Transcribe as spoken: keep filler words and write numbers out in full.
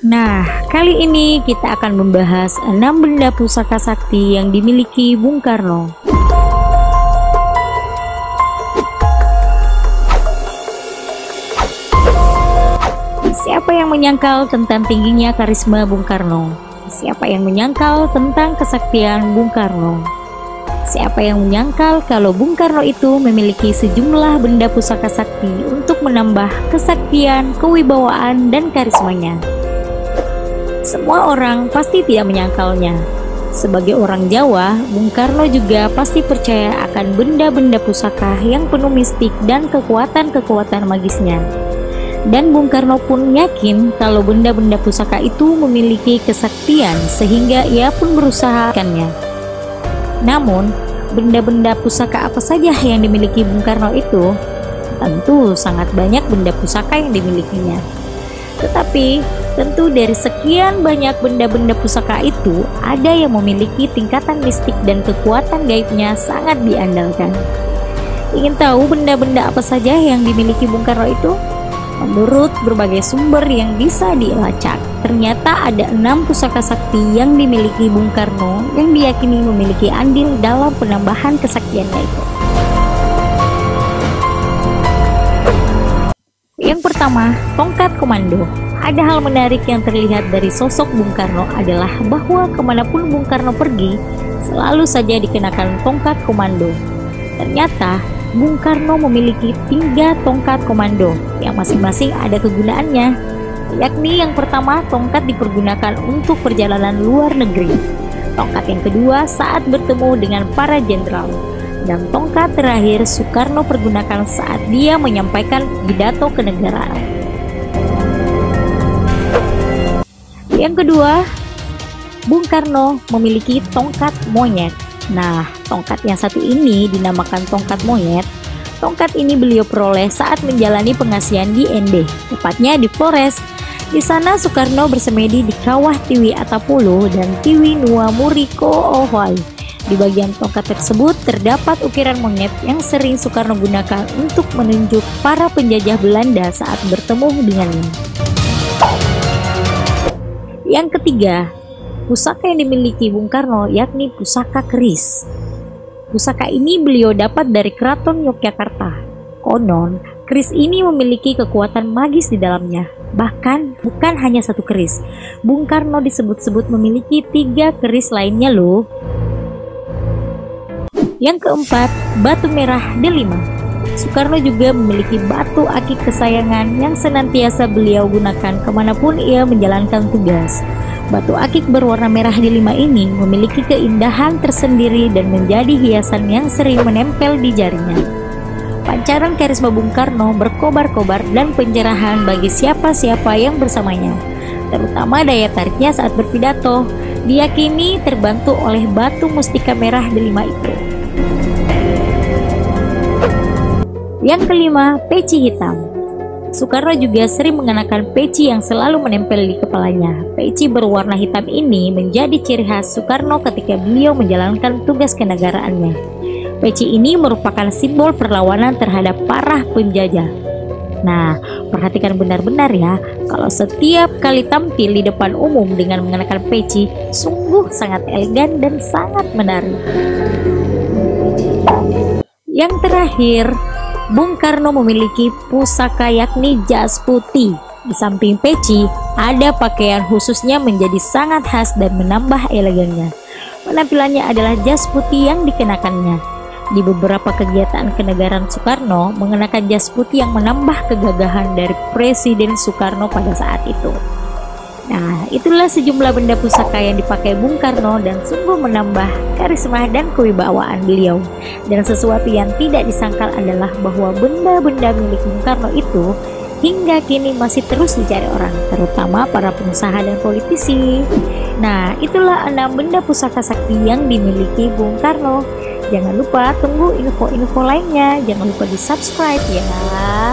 Nah, kali ini kita akan membahas enam benda pusaka sakti yang dimiliki Bung Karno. Siapa yang menyangkal tentang tingginya karisma Bung Karno? Siapa yang menyangkal tentang kesaktian Bung Karno? Siapa yang menyangkal kalau Bung Karno itu memiliki sejumlah benda pusaka sakti untuk menambah kesaktian, kewibawaan, dan karismanya? Semua orang pasti tidak menyangkalnya. Sebagai orang Jawa, Bung Karno juga pasti percaya akan benda-benda pusaka yang penuh mistik dan kekuatan-kekuatan magisnya. Dan Bung Karno pun yakin kalau benda-benda pusaka itu memiliki kesaktian sehingga ia pun berusaha mencarinya. Namun, benda-benda pusaka apa saja yang dimiliki Bung Karno itu? Tentu sangat banyak benda pusaka yang dimilikinya. Tetapi, tentu dari sekian banyak benda-benda pusaka itu, ada yang memiliki tingkatan mistik dan kekuatan gaibnya sangat diandalkan. Ingin tahu benda-benda apa saja yang dimiliki Bung Karno itu? Menurut berbagai sumber yang bisa dilacak, ternyata ada enam pusaka sakti yang dimiliki Bung Karno yang diyakini memiliki andil dalam penambahan kesaktiannya itu. Yang pertama, tongkat komando. Ada hal menarik yang terlihat dari sosok Bung Karno adalah bahwa kemanapun Bung Karno pergi, selalu saja dikenakan tongkat komando. Ternyata, Bung Karno memiliki tiga tongkat komando yang masing-masing ada kegunaannya, yakni yang pertama tongkat dipergunakan untuk perjalanan luar negeri, tongkat yang kedua saat bertemu dengan para jenderal, dan tongkat terakhir Soekarno pergunakan saat dia menyampaikan pidato kenegaraan. Yang kedua, Bung Karno memiliki tongkat monyet. Nah, tongkat yang satu ini dinamakan tongkat monyet. Tongkat ini beliau peroleh saat menjalani pengasihan di N B, tepatnya di Flores. Di sana Soekarno bersemedi di kawah Tiwi Atapulu dan Tiwi Nua Muriko Ohwai. Di bagian tongkat tersebut terdapat ukiran monyet yang sering Soekarno gunakan untuk menunjuk para penjajah Belanda saat bertemu dengannya. Yang ketiga, pusaka yang dimiliki Bung Karno yakni pusaka keris. Pusaka ini beliau dapat dari Keraton Yogyakarta. Konon, keris ini memiliki kekuatan magis di dalamnya. Bahkan bukan hanya satu keris. Bung Karno disebut-sebut memiliki tiga keris lainnya loh. Yang keempat, batu merah delima. Soekarno juga memiliki batu akik kesayangan yang senantiasa beliau gunakan kemanapun ia menjalankan tugas. Batu akik berwarna merah delima ini memiliki keindahan tersendiri dan menjadi hiasan yang sering menempel di jarinya. Pancaran karisma Bung Karno berkobar-kobar dan pencerahan bagi siapa-siapa yang bersamanya, terutama daya tariknya saat berpidato, diyakini terbantu oleh batu mustika merah delima itu. Yang kelima, peci hitam. Soekarno juga sering mengenakan peci yang selalu menempel di kepalanya. Peci berwarna hitam ini menjadi ciri khas Soekarno ketika beliau menjalankan tugas kenegaraannya. Peci ini merupakan simbol perlawanan terhadap para penjajah. Nah, perhatikan benar-benar ya, kalau setiap kali tampil di depan umum dengan mengenakan peci, sungguh sangat elegan dan sangat menarik. Yang terakhir, Bung Karno memiliki pusaka yakni jas putih. Di samping peci, ada pakaian khususnya menjadi sangat khas dan menambah elegannya. Penampilannya adalah jas putih yang dikenakannya. Di beberapa kegiatan kenegaraan Soekarno, mengenakan jas putih yang menambah kegagahan dari Presiden Soekarno pada saat itu. Nah, itulah sejumlah benda pusaka yang dipakai Bung Karno dan sungguh menambah karisma dan kewibawaan beliau. Dan sesuatu yang tidak disangkal adalah bahwa benda-benda milik Bung Karno itu hingga kini masih terus dicari orang, terutama para pengusaha dan politisi. Nah, itulah enam benda pusaka sakti yang dimiliki Bung Karno. Jangan lupa tunggu info-info lainnya, jangan lupa di subscribe ya.